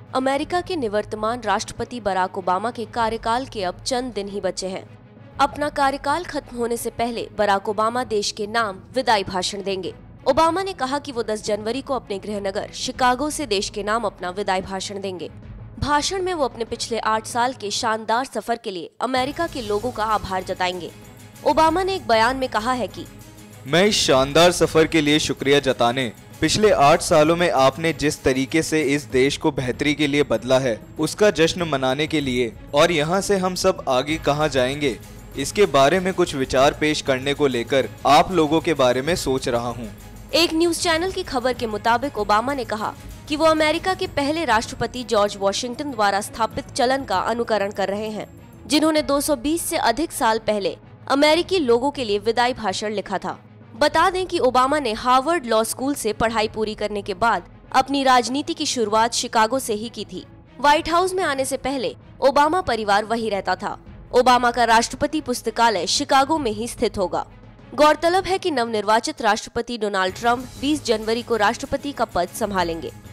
America के निवर्तमान राष्ट्रपति बराक ओबामा के कार्यकाल के अब चंद दिन ही बचे हैं। अपना कार्यकाल खत्म होने से पहले बराक ओबामा देश के नाम विदाई भाषण देंगे। ओबामा ने कहा कि वो 10 जनवरी को अपने गृहनगर शिकागो से देश के नाम अपना विदाई भाषण देंगे। भाषण में वो अपने पिछले 8 साल के शानदार सफर के लिए अमेरिका के लोगों का आभार जताएंगे। ओबामा ने एक बयान में कहा है कि मैं इस शानदार सफर के लिए शुक्रिया जताने, पिछले 8 सालों में आपने जिस तरीके से इस देश को बेहतरी के लिए बदला है, उसका जश्न मनाने के लिए और यहाँ से हम सब आगे कहाँ जाएंगे, इसके बारे में कुछ विचार पेश करने को लेकर आप लोगों के बारे में सोच रहा हूँ। एक न्यूज चैनल की खबर के मुताबिक ओबामा ने कहा कि वो अमेरिका के पहले राष्ट्रपति जॉर्ज वॉशिंगटन द्वारा स्थापित चलन का अनुकरण कर रहे हैं, जिन्होंने 220 से अधिक साल पहले अमेरिकी लोगों के लिए विदाई भाषण लिखा था। बता दें कि ओबामा ने हार्वर्ड लॉ स्कूल से पढ़ाई पूरी करने के बाद अपनी राजनीति की शुरुआत शिकागो से ही की थी। व्हाइट हाउस में आने से पहले ओबामा परिवार वहीं रहता था। ओबामा का राष्ट्रपति पुस्तकालय शिकागो में ही स्थित होगा। गौरतलब है कि नवनिर्वाचित राष्ट्रपति डोनाल्ड ट्रंप 20 जनवरी को राष्ट्रपति का पद संभालेंगे।